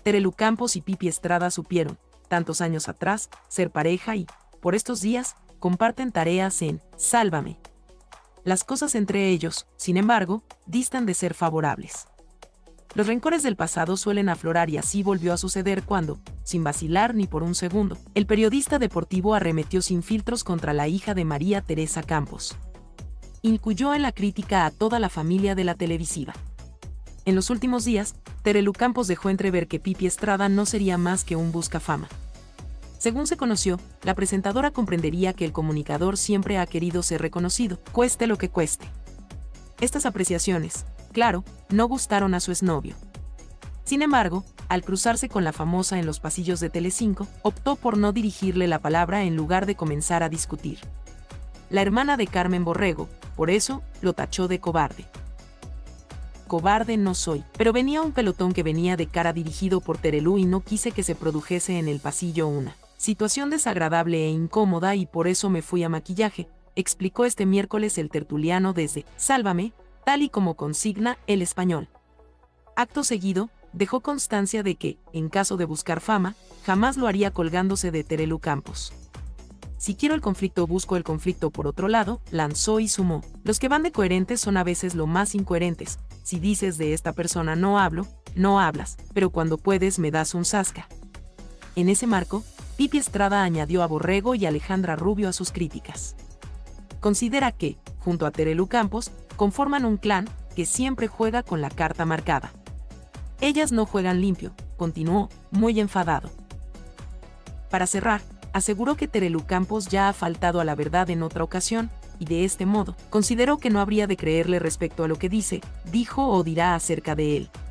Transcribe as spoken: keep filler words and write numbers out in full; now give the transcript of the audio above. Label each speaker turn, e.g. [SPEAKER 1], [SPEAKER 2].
[SPEAKER 1] Terelu Campos y Pipi Estrada supieron, tantos años atrás, ser pareja y, por estos días, comparten tareas en Sálvame. Las cosas entre ellos, sin embargo, distan de ser favorables. Los rencores del pasado suelen aflorar y así volvió a suceder cuando, sin vacilar ni por un segundo, el periodista deportivo arremetió sin filtros contra la hija de María Teresa Campos. Incluyó en la crítica a toda la familia de la televisiva. En los últimos días, Terelu Campos dejó entrever que Pipi Estrada no sería más que un buscafama. Según se conoció, la presentadora comprendería que el comunicador siempre ha querido ser reconocido, cueste lo que cueste. Estas apreciaciones, claro, no gustaron a su exnovio. Sin embargo, al cruzarse con la famosa en los pasillos de Telecinco, optó por no dirigirle la palabra en lugar de comenzar a discutir. La hermana de Carmen Borrego, por eso, lo tachó de cobarde. Cobarde no soy, pero venía un pelotón que venía de cara dirigido por Terelu y no quise que se produjese en el pasillo una situación desagradable e incómoda y por eso me fui a maquillaje, explicó este miércoles el tertuliano desde Sálvame, tal y como consigna El Español. Acto seguido, dejó constancia de que, en caso de buscar fama, jamás lo haría colgándose de Terelu Campos. Si quiero el conflicto busco el conflicto por otro lado, lanzó y sumó. Los que van de coherentes son a veces lo más incoherentes. Si dices de esta persona no hablo, no hablas, pero cuando puedes me das un zasca. En ese marco, Pipi Estrada añadió a Borrego y Alejandra Rubio a sus críticas. Considera que, junto a Terelu Campos, conforman un clan que siempre juega con la carta marcada. Ellas no juegan limpio, continuó, muy enfadado. Para cerrar, aseguró que Terelu Campos ya ha faltado a la verdad en otra ocasión, y de este modo, consideró que no habría de creerle respecto a lo que dice, dijo o dirá acerca de él.